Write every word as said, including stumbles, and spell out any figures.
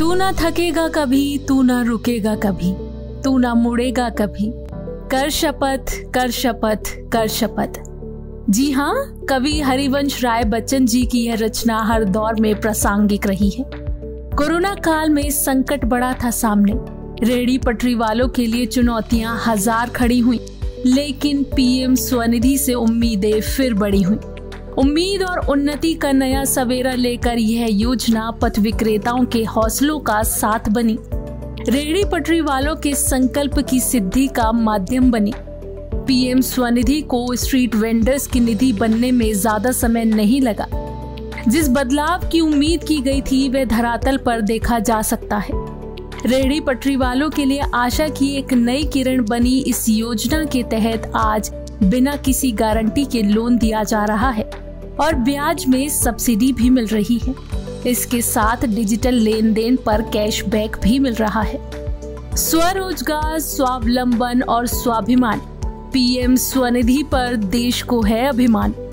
तू ना थकेगा कभी, तू ना रुकेगा कभी, तू ना मुड़ेगा कभी, कर शपथ कर शपथ कर शपथ। जी हाँ, कवि हरिवंश राय बच्चन जी की यह रचना हर दौर में प्रासंगिक रही है। कोरोना काल में संकट बड़ा था सामने, रेहड़ी पटरी वालों के लिए चुनौतियां हजार खड़ी हुई, लेकिन पीएम स्वनिधि से उम्मीदें फिर बड़ी हुई। उम्मीद और उन्नति का नया सवेरा लेकर यह योजना पथ विक्रेताओं के हौसलों का साथ बनी, रेहड़ी पटरी वालों के संकल्प की सिद्धि का माध्यम बनी। पीएम स्वनिधि को स्ट्रीट वेंडर्स की निधि बनने में ज्यादा समय नहीं लगा। जिस बदलाव की उम्मीद की गई थी वह धरातल पर देखा जा सकता है। रेहड़ी पटरी वालों के लिए आशा की एक नई किरण बनी इस योजना के तहत आज बिना किसी गारंटी के लोन दिया जा रहा है और ब्याज में सब्सिडी भी मिल रही है। इसके साथ डिजिटल लेन देन पर कैशबैक भी मिल रहा है। स्वरोजगार, स्वावलंबन और स्वाभिमान, पीएम स्वनिधि पर देश को है अभिमान।